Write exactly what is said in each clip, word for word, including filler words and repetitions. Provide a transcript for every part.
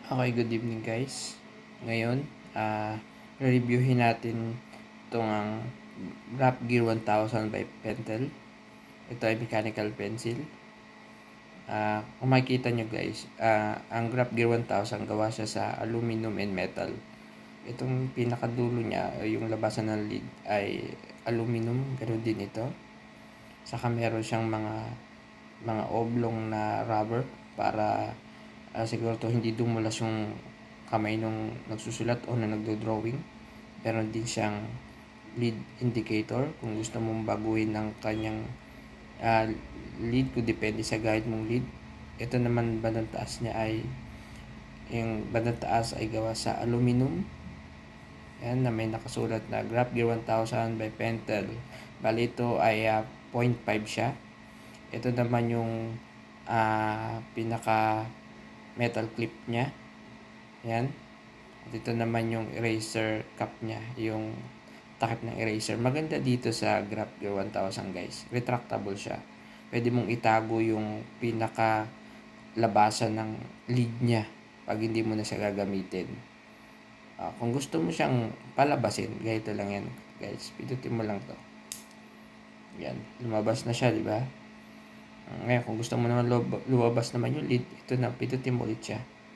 Okay, good evening guys. Ngayon, ah reviewin natin itong ang Graph Gear one thousand by Pentel. Ito ay mechanical pencil. Ah, kung makikita nyo guys, ah, ang Graph Gear one thousand gawa siya sa aluminum and metal. Itong pinakadulo niya, yung labasan ng lid ay aluminum, ganoon din ito. Saka meron siyang mga mga oblong na rubber para uh, siguro to hindi dumulas yung kamay nung nagsusulat o na nagdo-drawing. Meron din siyang lead indicator kung gusto mong baguhin ng kanyang uh, lead, kung depende sa guide mong lead. Ito naman bandang taas niya ay yung bandang taas ay gawa sa aluminum. Yan, na may nakasulat na Graph Gear one thousand by Pentel. Bali ito ay uh, zero point five siya. Ito naman yung uh, pinaka metal clip niya. Yan. At ito naman yung eraser cap niya, yung takip ng eraser. Maganda dito sa Graph Gear one thousand guys. Retractable siya. Pwede mong itago yung pinaka labasan ng lid niya pag hindi mo na siya gagamitin. Uh, kung gusto mo siyang palabasin, ganito lang yan guys. Pindutin mo lang to. Yan. Lumabas na siya, di ba? Ngayon, kung gusto mo naman lumabas naman yung lid, ito na, pindutin mo ulit siya.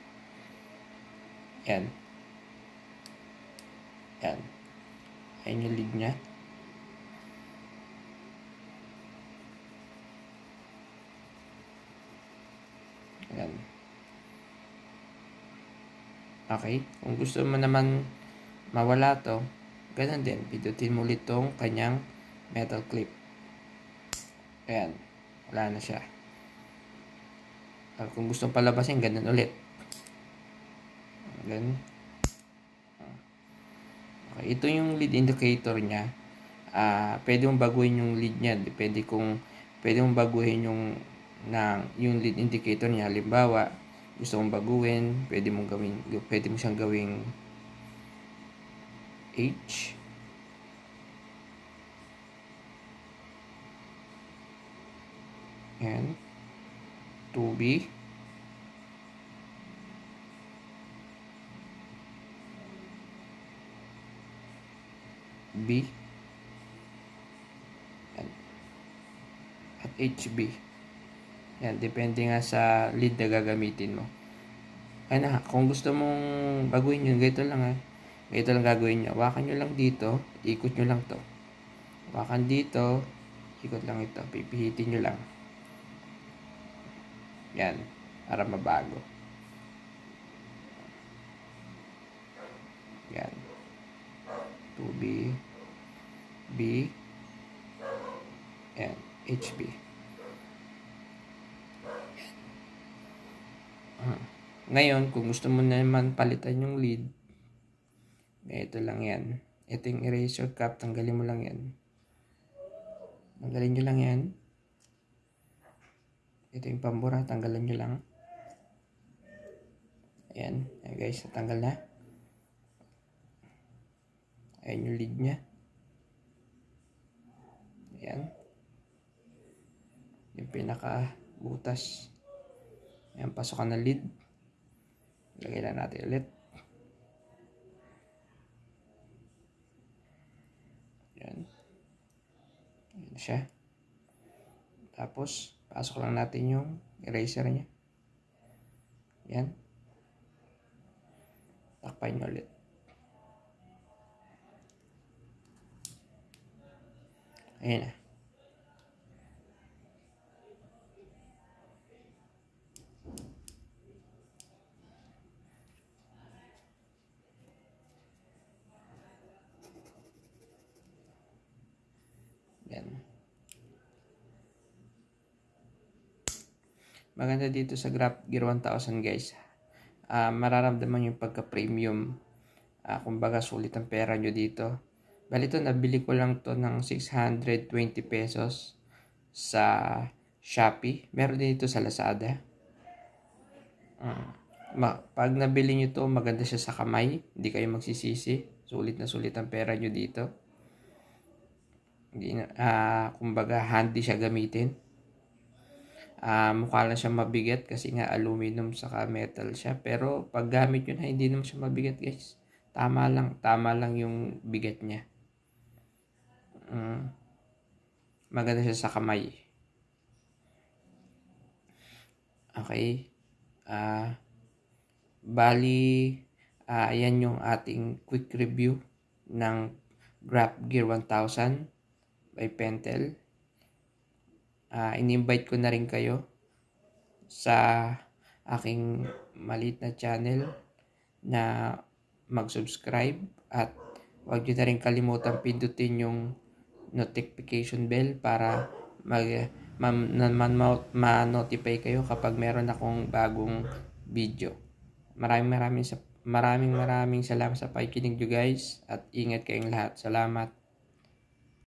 Yan. Yan. Ayan yung lid niya. Yan. Okay. Kung gusto mo naman mawala to, ganun din. Pindutin mo ulit tong kanyang metal clip. Ayan. Wala na siya. Kung gusto palabasin, ganun ulit. Ganun. Okay, ito yung lead indicator niya. Uh, pwede mong baguhin yung lead niya. Depende kung pwede mong baguhin yung, na, yung lead indicator niya. Halimbawa, gusto mong baguhin, pwede mong gawin, pwede mo siyang gawing H. Yan. two B. B. Yan. At H B. Yan. Depende nga sa lead na gagamitin mo. Ay na, kung gusto mong baguhin yun, ganito lang ha. Ganito lang gagawin nyo. Hawakan nyo lang dito. Ikot nyo lang to. Hawakan dito. Ikot lang ito. Pipihitin nyo lang. Yan. Para mabago. Yan. two B. B. Yan. H B. Yan. Ngayon, kung gusto mo naman palitan yung lead, ito lang yan. Ito yung eraser cap. Tanggalin mo lang yan. Tanggalin nyo lang yan. Ito yung pambura. Tanggalin nyo lang. Ayan. Ayan guys. Natanggal na. Ayan yung lead nya. Ayan. Yung pinaka butas. Ayan. Pasokan ng lead. Lagay lang natin ulit. Ayan. Ayan siya. Tapos, pasok lang natin yung eraser niya. Ayan. Takpan nyo ulit. Ayan na. Ayan. Maganda dito sa Graph Gear one thousand guys. Uh, mararamdaman yung pagka-premium. Uh, kumbaga sulit ang pera nyo dito. Bali ito, nabili ko lang to ng six hundred twenty pesos sa Shopee. Meron din ito sa Lazada. Uh, ma pag nabili nyo to, maganda siya sa kamay. Hindi kayo magsisisi. Sulit na sulit ang pera nyo dito. Hindi na, uh, kumbaga handy siya gamitin. Uh, mukha lang siya mabigat kasi nga aluminum saka metal siya. Pero pag gamit yun, hindi naman siya mabigat guys. Tama lang, tama lang yung bigat niya. Um, maganda siya sa kamay. Okay. Ah... Uh, Bali, uh, ayan yung ating quick review ng Graph Gear one thousand by Pentel. Uh, in-invite ko na rin kayo sa aking maliit na channel na mag-subscribe at huwag nyo na rin kalimutan pindutin yung notification bell para mag ma-notify kayo kapag meron akong bagong video. Maraming maraming maraming maraming salamat sa pakikinig nyo guys at ingat kayong lahat. Salamat.